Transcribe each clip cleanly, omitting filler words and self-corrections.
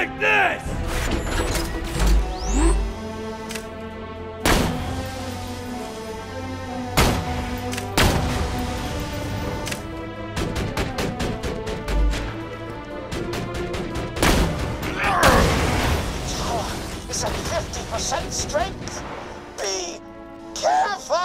like this! Is at 50% strength. Be careful!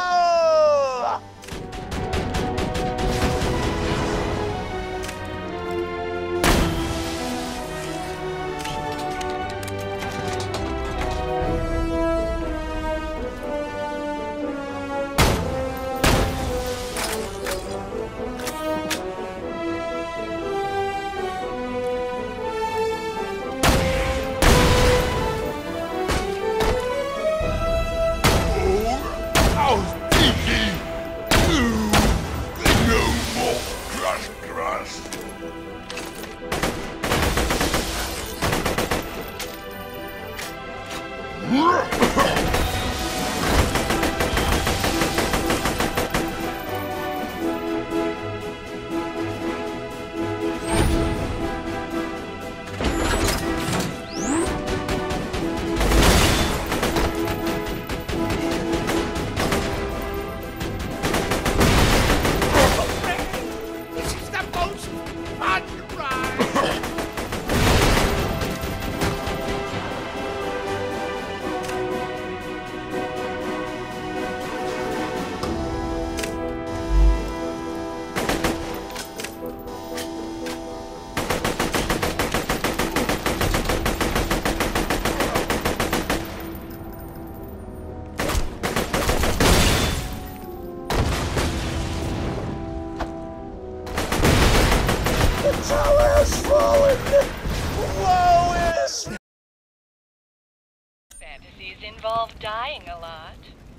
Fantasies involve dying a lot.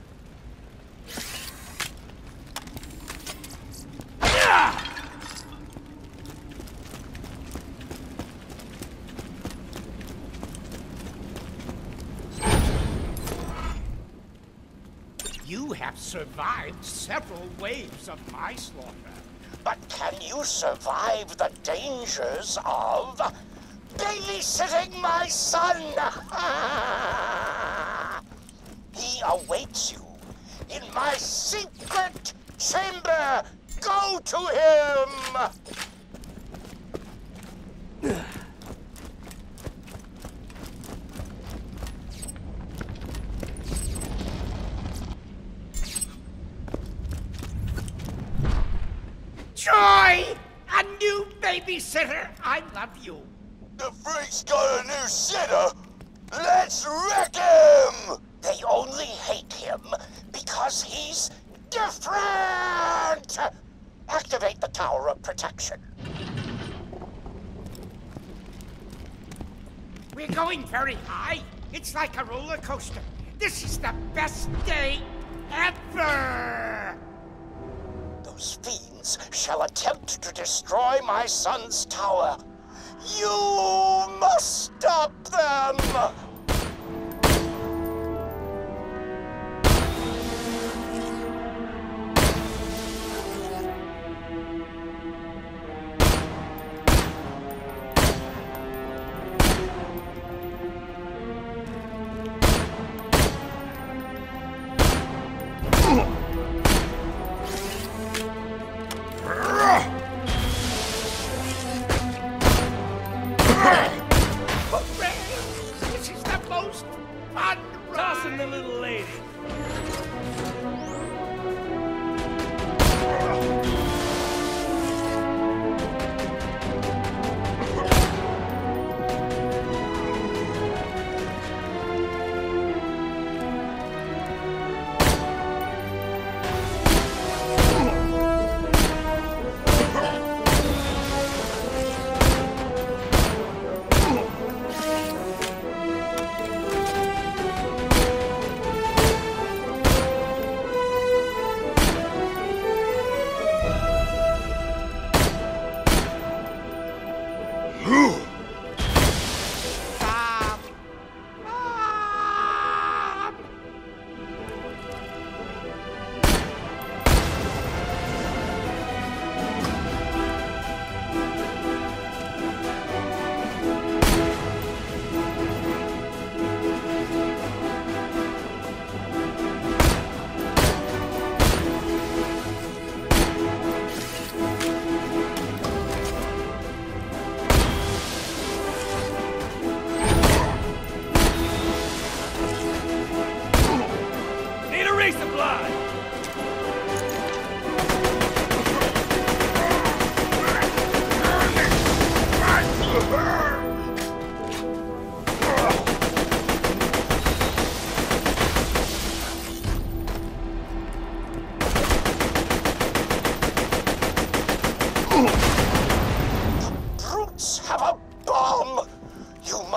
You have survived several waves of my slaughter. But can you survive the dangers of babysitting my son? He awaits you in my secret chamber. Go to him! Joy! A new babysitter! I love you. The freak's got a new sitter. Let's wreck him! They only hate him because he's different! Activate the Tower of Protection. We're going very high. It's like a roller coaster. This is the best day ever! Those fiends shall attempt to destroy my son's tower. You must stop them! This is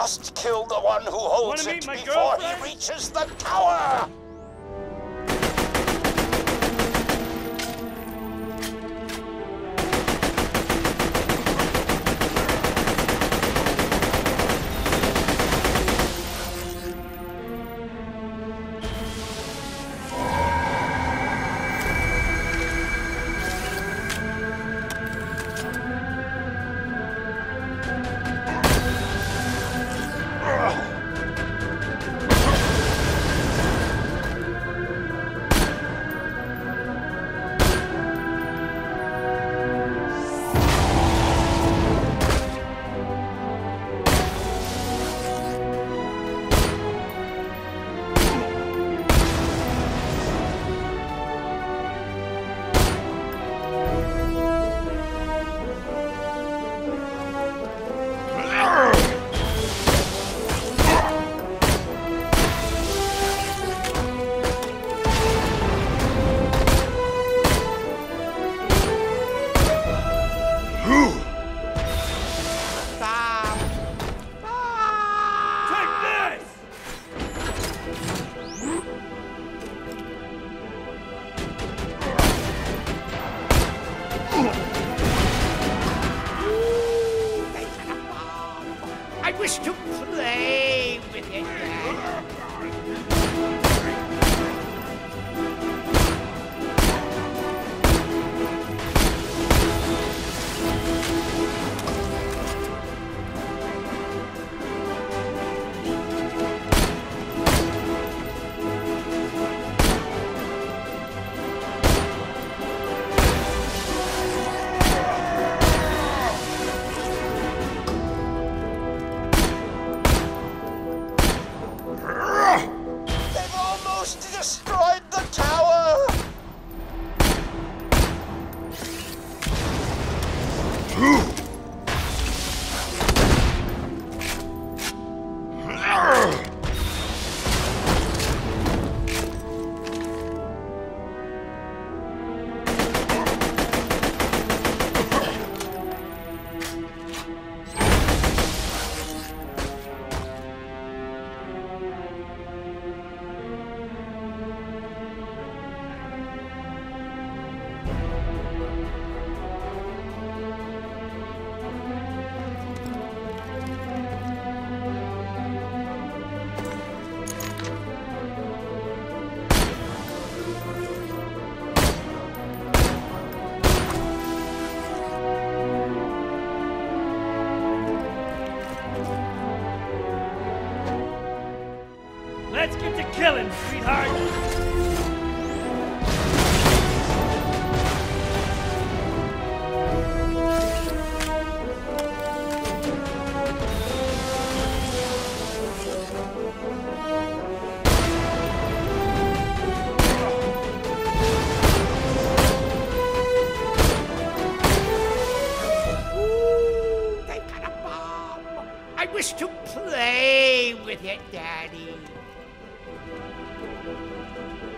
must kill the one who holds Wanna it meet my before girlfriend? he reaches the tower! I wish to play with it, Dad. They've almost destroyed the tower! Let's get to killing, sweetheart! Ooh, they got a bomb. I wish to play with it, Daddy.